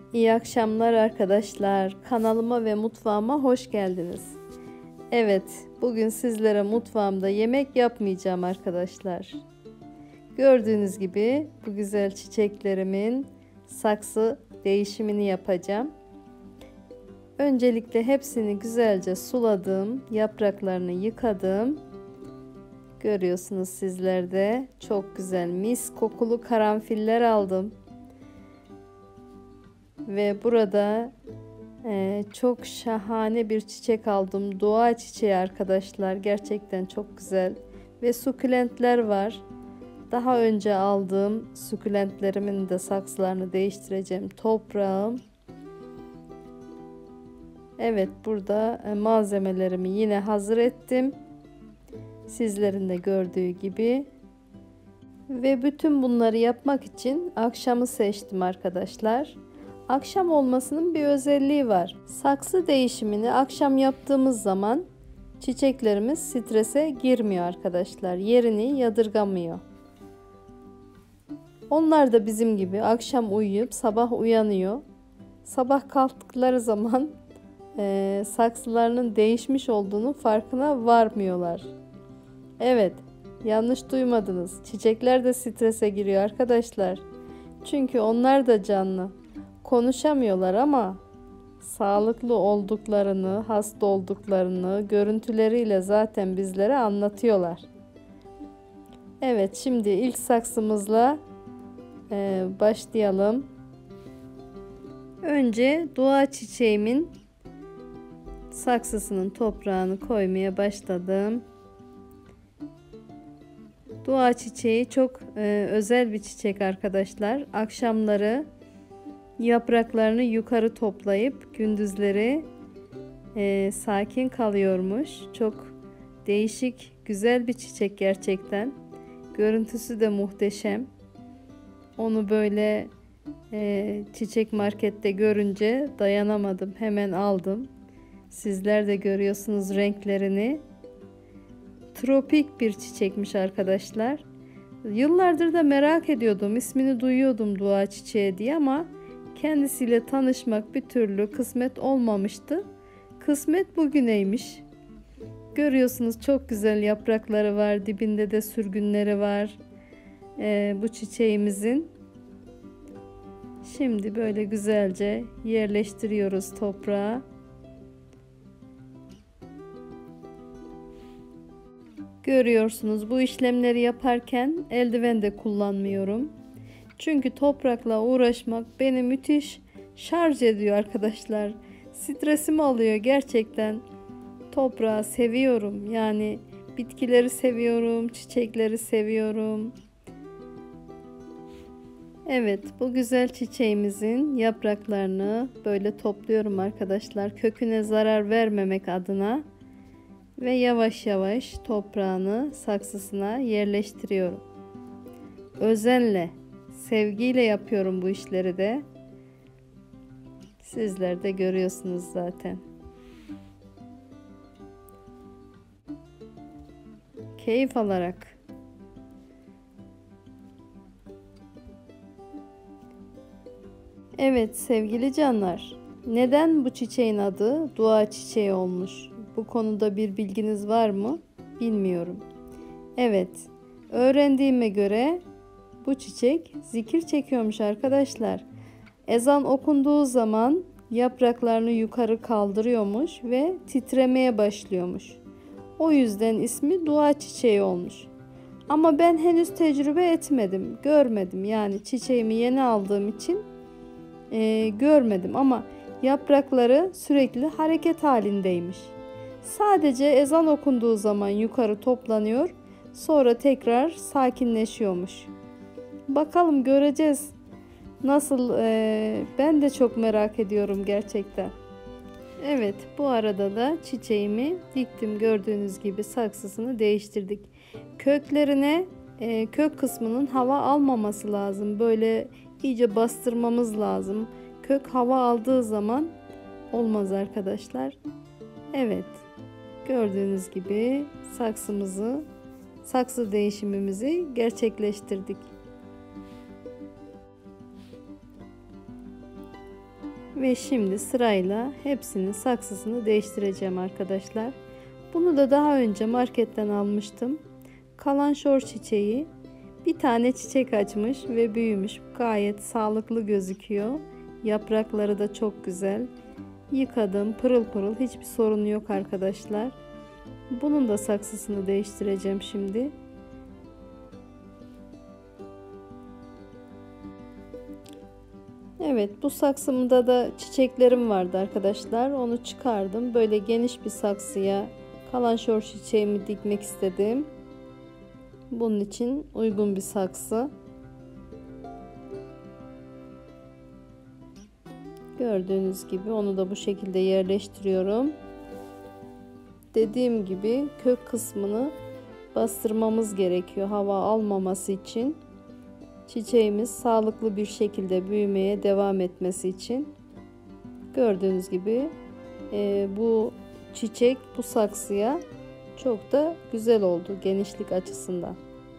İyi akşamlar arkadaşlar. Kanalıma ve mutfağıma hoş geldiniz. Evet, bugün sizlere mutfağımda yemek yapmayacağım arkadaşlar. Gördüğünüz gibi bu güzel çiçeklerimin saksı değişimini yapacağım. Öncelikle hepsini güzelce suladım, yapraklarını yıkadım. Görüyorsunuz sizler de çok güzel mis kokulu karanfiller aldım. Ve burada çok şahane bir çiçek aldım. Doğa çiçeği arkadaşlar. Gerçekten çok güzel. Ve sukulentler var. Daha önce aldığım sukulentlerimin de saksılarını değiştireceğim. Toprağım. Evet, burada malzemelerimi yine hazır ettim. Sizlerin de gördüğü gibi. Ve bütün bunları yapmak için akşamı seçtim arkadaşlar. Akşam olmasının bir özelliği var. Saksı değişimini akşam yaptığımız zaman çiçeklerimiz strese girmiyor arkadaşlar. Yerini yadırgamıyor. Onlar da bizim gibi akşam uyuyup sabah uyanıyor. Sabah kalktıkları zaman saksılarının değişmiş olduğunu farkına varmıyorlar. Evet, yanlış duymadınız. Çiçekler de strese giriyor arkadaşlar. Çünkü onlar da canlı. Konuşamıyorlar ama sağlıklı olduklarını, hasta olduklarını görüntüleriyle zaten bizlere anlatıyorlar. Evet, şimdi ilk saksımızla başlayalım. Önce doğa çiçeğimin saksısının toprağını koymaya başladım. Doğa çiçeği çok özel bir çiçek arkadaşlar. Akşamları yapraklarını yukarı toplayıp gündüzleri sakin kalıyormuş. Çok değişik, güzel bir çiçek gerçekten. Görüntüsü de muhteşem. Onu böyle çiçek markette görünce dayanamadım. Hemen aldım. Sizler de görüyorsunuz renklerini. Tropik bir çiçekmiş arkadaşlar. Yıllardır da merak ediyordum. İsmini duyuyordum doğa çiçeği diye ama kendisiyle tanışmak bir türlü kısmet olmamıştı. Kısmet bugüneymiş. Görüyorsunuz çok güzel yaprakları var. Dibinde de sürgünleri var. Bu çiçeğimizin. Şimdi böyle güzelce yerleştiriyoruz toprağa. Görüyorsunuz bu işlemleri yaparken eldiven de kullanmıyorum. Çünkü toprakla uğraşmak beni müthiş şarj ediyor arkadaşlar. Stresimi alıyor gerçekten. Toprağı seviyorum. Yani bitkileri seviyorum, çiçekleri seviyorum. Evet, bu güzel çiçeğimizin yapraklarını böyle topluyorum arkadaşlar. Köküne zarar vermemek adına ve yavaş yavaş toprağını saksısına yerleştiriyorum. Özenle, sevgiyle yapıyorum bu işleri de. Sizler de görüyorsunuz zaten. Keyif alarak. Evet sevgili canlar, neden bu çiçeğin adı doğa çiçeği olmuş? Bu konuda bir bilginiz var mı? Bilmiyorum. Evet, öğrendiğime göre bu çiçek zikir çekiyormuş arkadaşlar. Ezan okunduğu zaman yapraklarını yukarı kaldırıyormuş ve titremeye başlıyormuş. O yüzden ismi dua çiçeği olmuş. Ama ben henüz tecrübe etmedim, görmedim. Yani çiçeğimi yeni aldığım için görmedim ama yaprakları sürekli hareket halindeymiş. Sadece ezan okunduğu zaman yukarı toplanıyor, sonra tekrar sakinleşiyormuş. Bakalım göreceğiz. Nasıl? Ben de çok merak ediyorum gerçekten. Evet, bu arada da çiçeğimi diktim. Gördüğünüz gibi saksısını değiştirdik. Köklerine kök kısmının hava almaması lazım. Böyle iyice bastırmamız lazım. Kök hava aldığı zaman olmaz arkadaşlar. Evet, gördüğünüz gibi saksı değişimimizi gerçekleştirdik. Ve şimdi sırayla hepsinin saksısını değiştireceğim arkadaşlar. Bunu da daha önce marketten almıştım. Kalançor çiçeği. Bir tane çiçek açmış ve büyümüş. Gayet sağlıklı gözüküyor. Yaprakları da çok güzel. Yıkadım, pırıl pırıl, hiçbir sorunu yok arkadaşlar. Bunun da saksısını değiştireceğim şimdi. Evet, bu saksımda da çiçeklerim vardı arkadaşlar. Onu çıkardım. Böyle geniş bir saksıya kalançor çiçeğimi dikmek istedim. Bunun için uygun bir saksı. Gördüğünüz gibi onu da bu şekilde yerleştiriyorum. Dediğim gibi kök kısmını bastırmamız gerekiyor hava almaması için. Çiçeğimiz sağlıklı bir şekilde büyümeye devam etmesi için. Gördüğünüz gibi bu çiçek bu saksıya çok da güzel oldu genişlik açısından.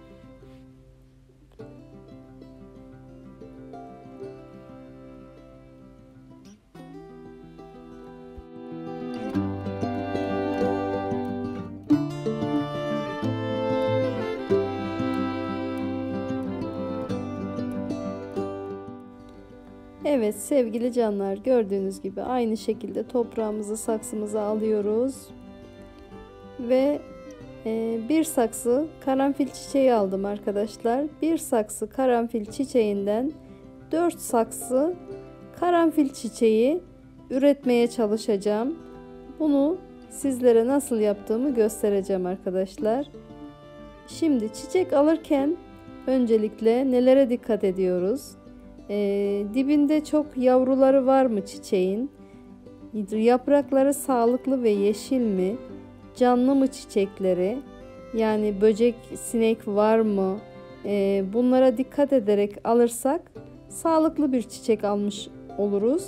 Evet sevgili canlar, gördüğünüz gibi aynı şekilde toprağımızı saksımıza alıyoruz. Ve bir saksı karanfil çiçeği aldım arkadaşlar. Bir saksı karanfil çiçeğinden 4 saksı karanfil çiçeği üretmeye çalışacağım. Bunu sizlere nasıl yaptığımı göstereceğim arkadaşlar. Şimdi çiçek alırken öncelikle nelere dikkat ediyoruz? Dibinde çok yavruları var mı çiçeğin? Yaprakları sağlıklı ve yeşil mi? Canlı mı çiçekleri? Yani böcek, sinek var mı? Bunlara dikkat ederek alırsak sağlıklı bir çiçek almış oluruz.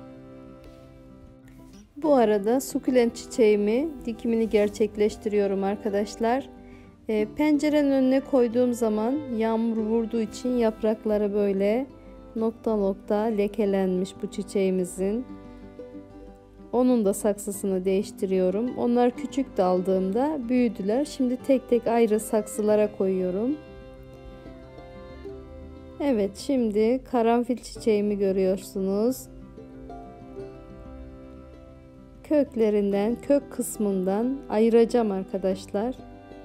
Bu arada sukulent çiçeğimi dikimini gerçekleştiriyorum arkadaşlar. Pencerenin önüne koyduğum zaman yağmur vurduğu için yaprakları böyle nokta nokta lekelenmiş bu çiçeğimizin. Onun da saksısını değiştiriyorum. Onlar küçük de aldığımda büyüdüler. Şimdi tek tek ayrı saksılara koyuyorum. Evet, şimdi karanfil çiçeğimi görüyorsunuz. Köklerinden, kök kısmından ayıracağım arkadaşlar.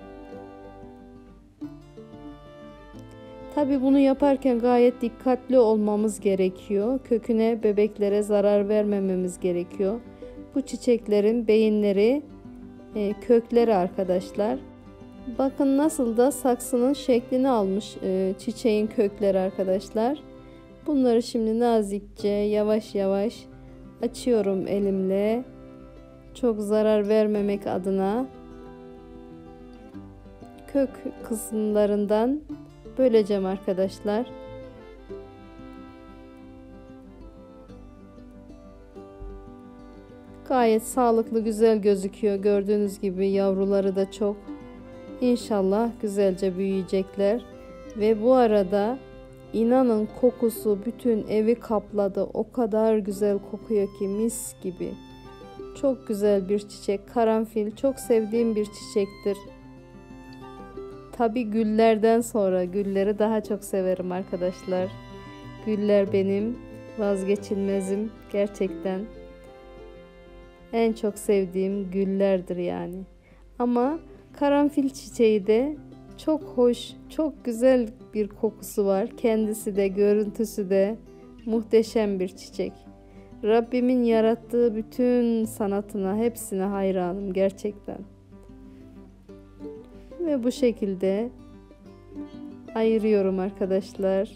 Tabi bunu yaparken gayet dikkatli olmamız gerekiyor. Köküne, bebeklere zarar vermememiz gerekiyor. Bu çiçeklerin beyinleri, kökleri arkadaşlar. Bakın nasıl da saksının şeklini almış çiçeğin kökleri arkadaşlar. Bunları şimdi nazikçe, yavaş yavaş açıyorum elimle. Çok zarar vermemek adına kök kısımlarından böleceğim arkadaşlar. Gayet sağlıklı, güzel gözüküyor. Gördüğünüz gibi yavruları da çok. İnşallah güzelce büyüyecekler. Ve bu arada inanın kokusu bütün evi kapladı. O kadar güzel kokuyor ki, mis gibi. Çok güzel bir çiçek. Karanfil çok sevdiğim bir çiçektir. Tabi güllerden sonra gülleri daha çok severim arkadaşlar. Güller benim vazgeçilmezim gerçekten. En çok sevdiğim güllerdir yani. Ama karanfil çiçeği de çok hoş, çok güzel bir kokusu var. Kendisi de, görüntüsü de muhteşem bir çiçek. Rabbimin yarattığı bütün sanatına, hepsine hayranım gerçekten. Ve bu şekilde ayırıyorum arkadaşlar.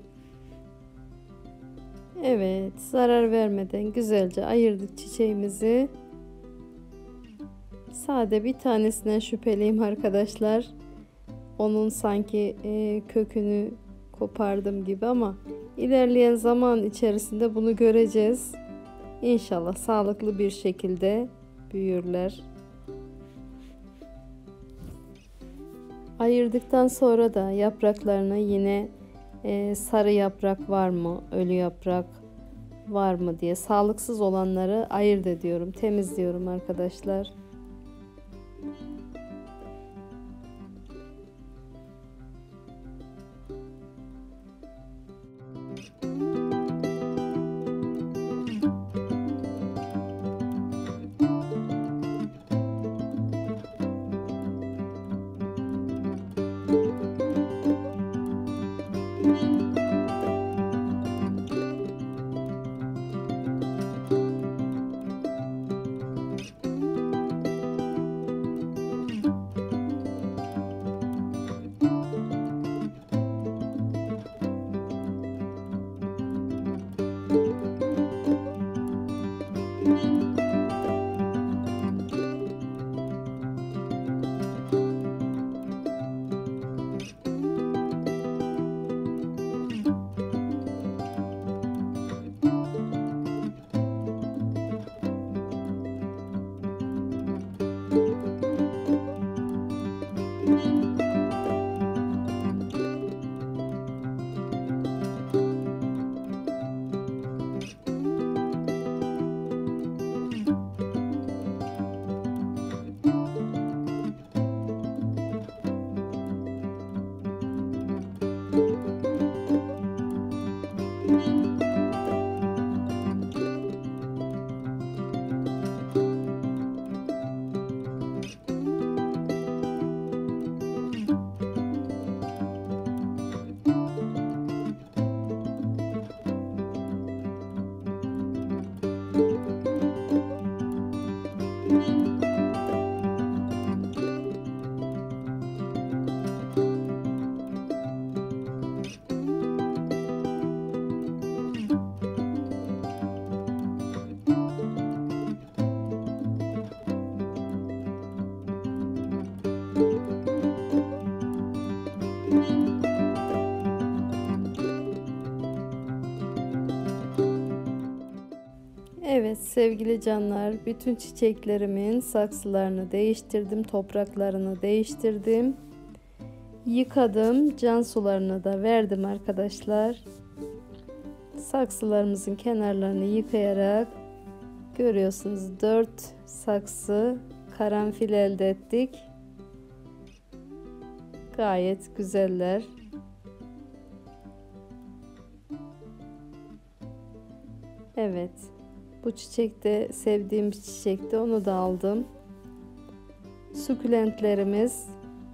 Evet, zarar vermeden güzelce ayırdık çiçeğimizi. Sade bir tanesinden şüpheliyim arkadaşlar. Onun sanki kökünü kopardım gibi ama ilerleyen zaman içerisinde bunu göreceğiz. İnşallah sağlıklı bir şekilde büyürler. Ayırdıktan sonra da yapraklarını yine sarı yaprak var mı, ölü yaprak, var mı diye sağlıksız olanları ayırt ediyorum, temizliyorum arkadaşlar. Evet sevgili canlar, bütün çiçeklerimin saksılarını değiştirdim, topraklarını değiştirdim. Yıkadım, can sularını da verdim arkadaşlar. Saksılarımızın kenarlarını yıkayarak görüyorsunuz 4 saksı karanfil elde ettik. Gayet güzeller. Evet. Bu çiçek de sevdiğim bir çiçekti. Onu da aldım. Sukulentlerimiz.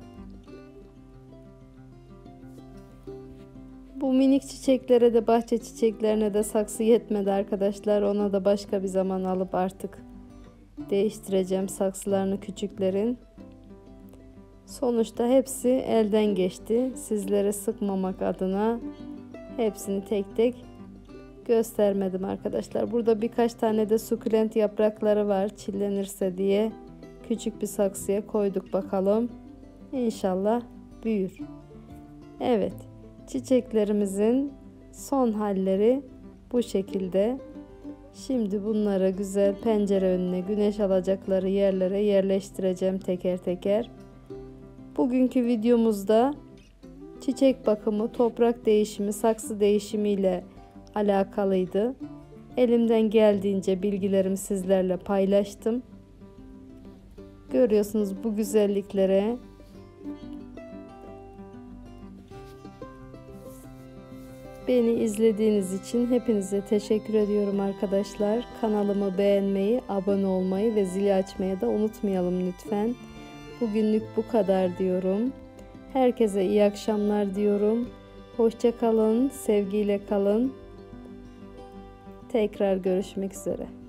Bu minik çiçeklere de, bahçe çiçeklerine de saksı yetmedi arkadaşlar. Ona da başka bir zaman alıp artık değiştireceğim saksılarını, küçüklerin. Sonuçta hepsi elden geçti. Sizlere sıkmamak adına hepsini tek tek göstermedim arkadaşlar. Burada birkaç tane de sukulent yaprakları var, çillenirse diye küçük bir saksıya koyduk, bakalım. İnşallah büyür. Evet, çiçeklerimizin son halleri bu şekilde. Şimdi bunları güzel pencere önüne, güneş alacakları yerlere yerleştireceğim teker teker. Bugünkü videomuzda çiçek bakımı, toprak değişimi, saksı değişimi ile alakalıydı. Elimden geldiğince bilgilerimi sizlerle paylaştım. Görüyorsunuz bu güzelliklere. Beni izlediğiniz için hepinize teşekkür ediyorum arkadaşlar. Kanalımı beğenmeyi, abone olmayı ve zili açmayı da unutmayalım lütfen. Bugünlük bu kadar diyorum. Herkese iyi akşamlar diyorum. Hoşça kalın, sevgiyle kalın. Tekrar görüşmek üzere.